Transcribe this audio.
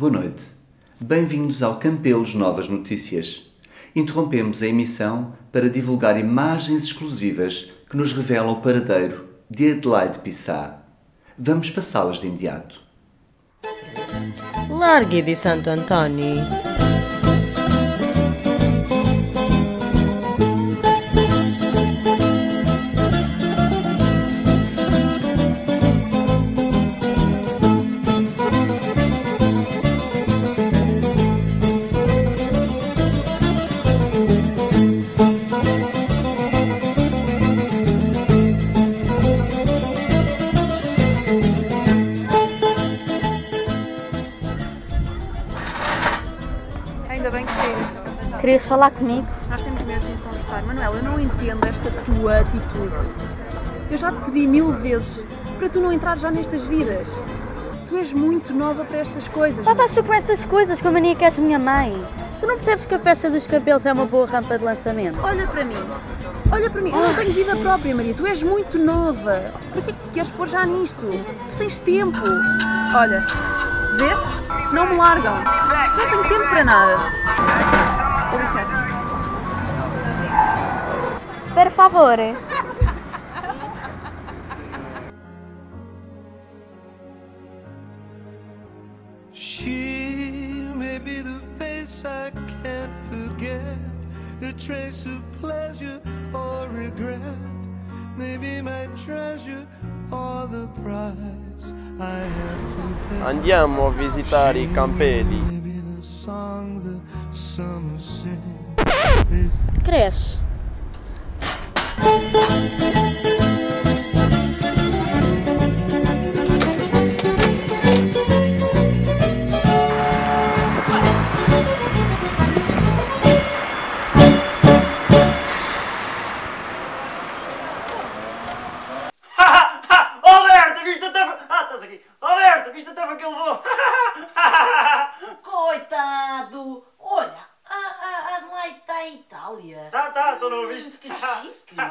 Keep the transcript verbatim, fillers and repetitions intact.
Boa noite. Bem-vindos ao Campelos Novas Notícias. Interrompemos a emissão para divulgar imagens exclusivas que nos revelam o paradeiro de Adelaide Pissá. Vamos passá-las de imediato. Larghi di Santo Antoni. Ainda bem que chegas. Querias falar comigo? Nós temos mesmo de conversar. Manuela, eu não entendo esta tua atitude. Eu já te pedi mil vezes para tu não entrar já nestas vidas. Tu és muito nova para estas coisas. Já estás tu com estas coisas, com a mania que és minha mãe. Tu não percebes que a festa dos cabelos é uma boa rampa de lançamento? Olha para mim. Olha para mim. Eu não tenho vida própria, Maria. Tu és muito nova. Para que é que queres pôr já nisto? Tu tens tempo. Olha, vês? Não me largam. Não tenho tempo para nada. Com licença. Per favore. She may be the face I can't forget, a trace of pleasure or regret, maybe my treasure or the price I have to pay. Andiamo a visitare i Campeli. Maybe the song the summer sings. Cresce. Oh Berta, viste a tampa? Ah, estás aqui. Oh Berta, viste a tampa que ele levou? Coitado! Olha, a, a Adelaide está em Itália. Tá, tá, tu não viste? Que chique!